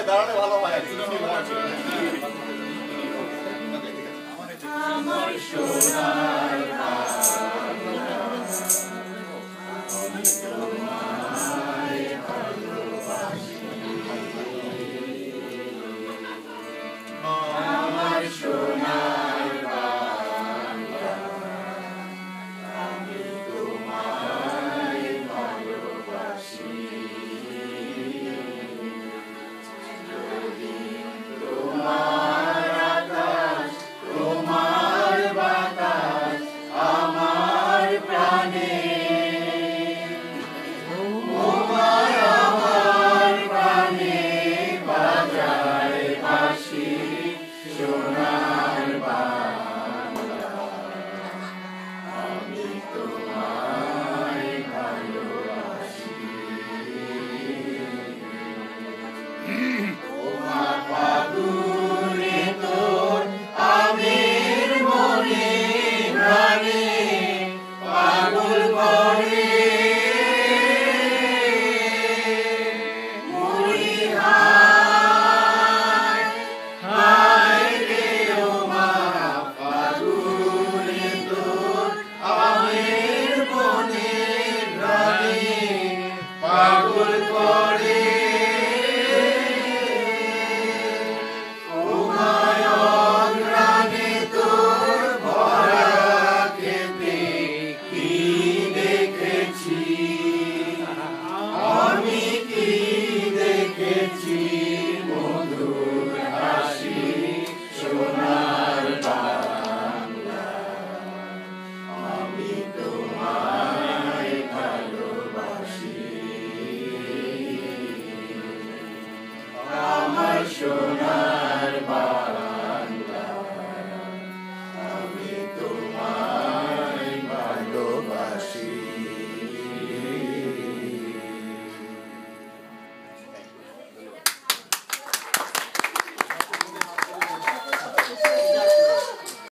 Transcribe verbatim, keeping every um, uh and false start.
দাঁড়ালে ভালো হয় আমার সোনার আমার সোনার বাংলা আমি তোমায় ভালোবাসি যদি তোমার আকাশ তোমার বাতাস আমার প্রাণে তোমার আমার প্রাণে বাজায় বাঁশি সোনার বাংলা আমি তোমায় ভালোবাসি তোমার পাদুরে তোর আমের মনে প্রাণে পাগল করে মরি হায় হায় রে ও মা পাদুরে তোর আমের মনে প্রাণে পাগল করে অগ্রাণে তোর ভরা খেতে কি দেখেছি আমি কি দেখেছি মধুর হাসি সোনার বাংলা আমি তোমায় ভালোবাসি আমার সোনার